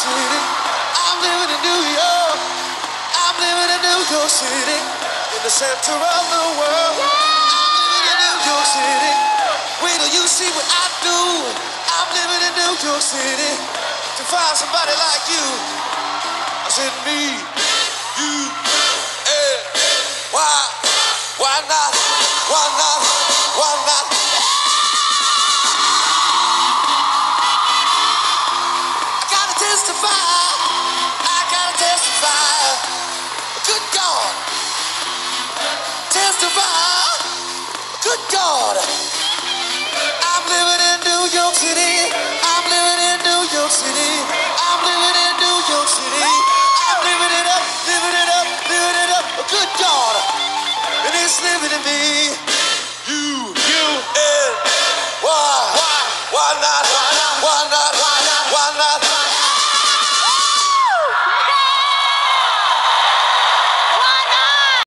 City. I'm living in New York. I'm living in New York City. In the center of the world. I'm living in New York City. Wait till you see what I do. I'm living in New York City. To find somebody like you. I said me, you, and why not? Why not? Why not? I gotta testify. Good God, testify. Good God, I'm living in New York City. I'm living in New York City. I'm living in New York City. I'm living it up, living it up, living it up. Good God, and it's living in me.